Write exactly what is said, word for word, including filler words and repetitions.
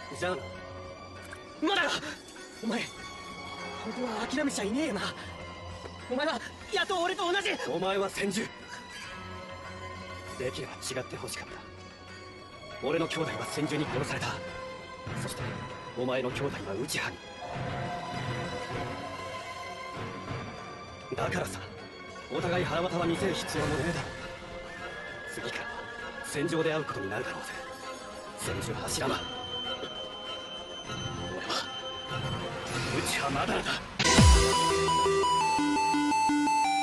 じゃあな。まだお前本当は諦めちゃいねえよな。お前はやっと俺と同じ。お前は戦獣。できれば違ってほしかった。俺の兄弟は戦獣に殺された。そしてお前の兄弟は内派に。だからさ、お互い腹渡は見せる必要もねえだろう。次から戦場で会うことになるだろうぜ。戦獣柱間。俺は内派マダラだ。